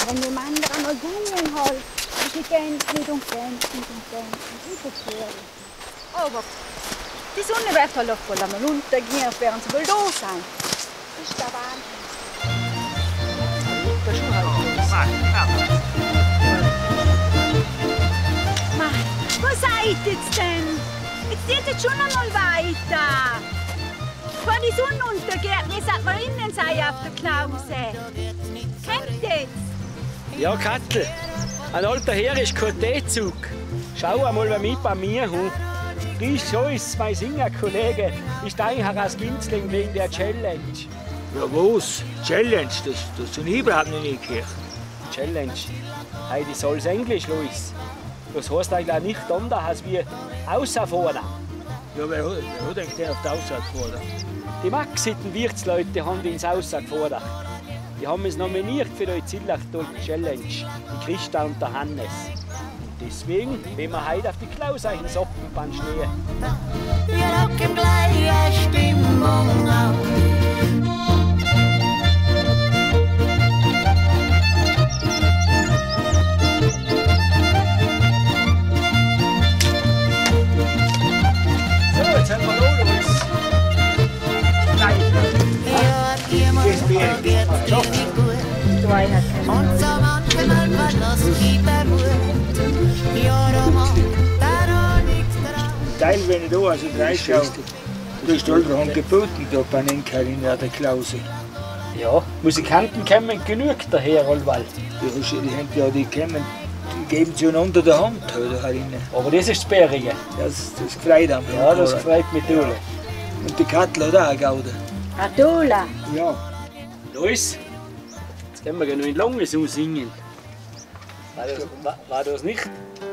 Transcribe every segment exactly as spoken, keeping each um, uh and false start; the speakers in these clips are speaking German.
wenn dem anderen noch Gungen halt, und sie gehen nicht und gehen und gehen und überführen. Aber die Sonne wird halt auch voll einmal untergehen, während sie wohl da sein. Das ist der Wahnsinn. Das ist schon halt Mann, wo seid ihr jetzt denn? Jetzt geht es schon einmal weiter. Bevor die Sonne untergeht, müssen wir innen sein auf der Klause. Kennt ihr das? Ja, Kattel. Ein alter Herr ist kein T-Zug. Schau einmal, wer mit bei mir hat. Frisch Joyce, mein Singerkollege, ist eigentlich aus Ginzling wegen der Challenge. Ja, was? Challenge? Das, das habe ich überhaupt noch nicht gehört. Challenge? Heidi soll's Englisch, Luis. Das heißt eigentlich auch nicht anders als wie außerfordern. Ja, wer hat, wer hat eigentlich den auf die Aussage gefordert? Die Maxiten Wirtsleute haben ins Aussage gefordert. Die haben es nominiert für die Zillachtal Challenge, die Christa und der Hannes. Und deswegen, wenn wir heute auf die Klauseichen Soppenbahn stehen. Wir rocken gleich Stimmung auf. So, jetzt haben wir noch Luis. Und so manchmal verlass ich der Wut. Ja, da macht da noch nichts dran. Teil, wenn ich da also reinschaue, da ist allerhand geboten da bei den Karin der Klause. Ja, Musikanten kommen genug daher, allweil. Die, die haben ja, die kommen, die geben sie ja unter der Hand da herinnen. Aber das ist das Bärige. Das, das gefreut haben. Ja, das gefreut mich toll. Und die Kattel hat auch eine Gaude. Adula. Ja. Luis, jetzt können wir noch in Langes singen. War das, war, war das nicht?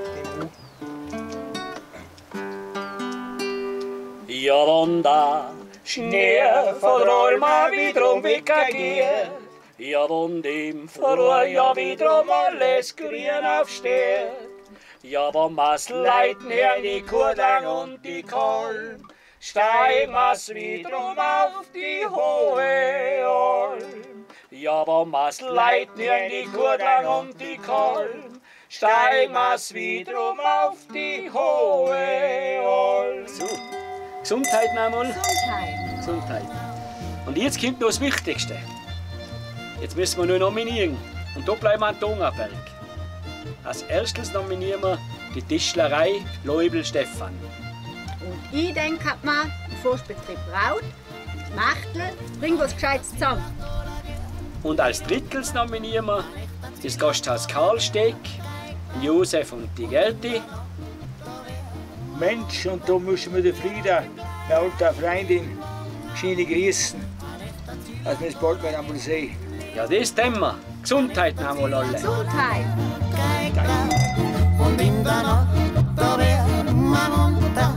Ja, wenn der Schnee von Rheuma wiederum weggeht, ja, wenn dem Frühjahr wiederum alles grün aufsteht, ja, wenn wir's leiten her die Kurdang und die Kolm, steigen wir's wiederum auf die hohe Alm. Ja, wenn wir's leiten her die Kurdang und die Kolm, steigen wir's wiederum auf die hohe Alm. So. Gesundheit noch einmal. Gesundheit. Gesundheit. Und jetzt kommt noch das Wichtigste. Jetzt müssen wir nur nominieren. Und da bleiben wir an Donauberg. Als erstes nominieren wir die Tischlerei Leubel Stefan. Und ich denke mir, der Forstbetrieb Braut, Machtel, bring was Gescheites zusammen. Und als drittels nominieren wir das Gasthaus Karlsteg, Josef und die Gerti. Mensch, und da müssen wir der Frieda, eine alte Freundin, schön grüßen. Dass wir es bald mal einmal sehen. Ja, das tun wir. Gesundheit noch einmal alle. Gesundheit. Und in der Nacht, da werden wir munter.